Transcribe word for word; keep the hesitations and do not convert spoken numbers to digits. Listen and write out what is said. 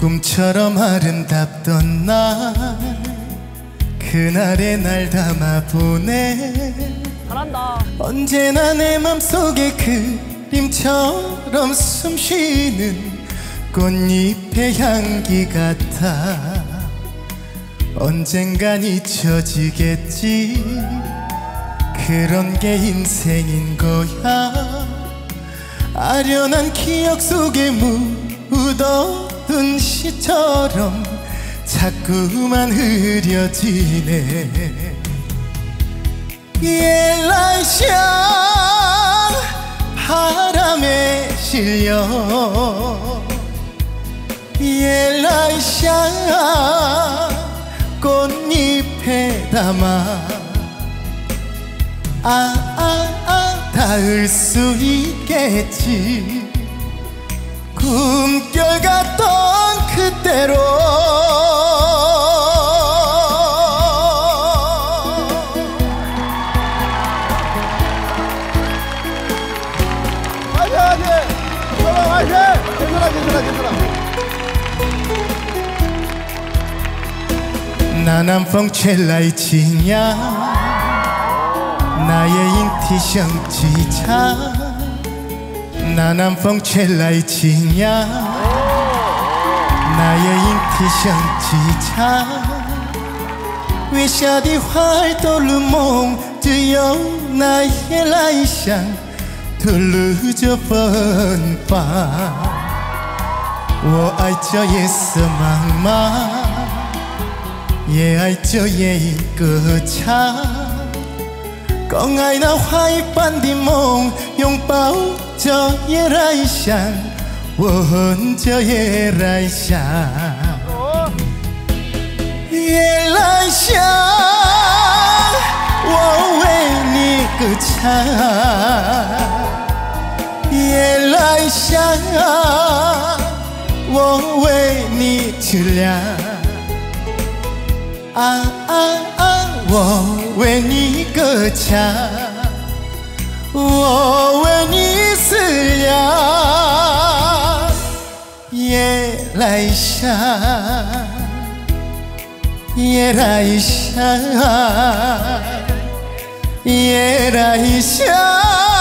꿈처럼 아름답던 날 그날의 날 담아보네. 잘한다. 언제나 내 맘속에 그림처럼 숨쉬는 꽃잎의 향기 같아. 언젠간 잊혀지겠지. 그런 게 인생인 거야. 아련한 기억 속에 묻어둔 시처럼 자꾸만 흐려지네. 옐라이샹 바람에 실려 옐라이샹 꽃잎에 담아 아, 아, 아, 닿을 수 있겠지. 꿈결 같던 그때로 화이팅! 화이팅! 괜찮아 화이팅! 괜찮아 괜찮아 괜찮아. 나난 펑첼라이 지냐 나의 인티션 지차 나난 펑첼라이 지냐 나의 인티션 지차 위샤디 활돌루 몽즈여 나의 라이샹 둘루저 번바我爱这夜色茫茫也爱这夜一个家更爱那花一般的梦，拥抱着夜来香，吻着夜来香，夜来香，我为你歌唱，夜来香，我为你照亮，啊啊啊！我为你歌唱，我为你思量，夜来香，夜来香，夜来香。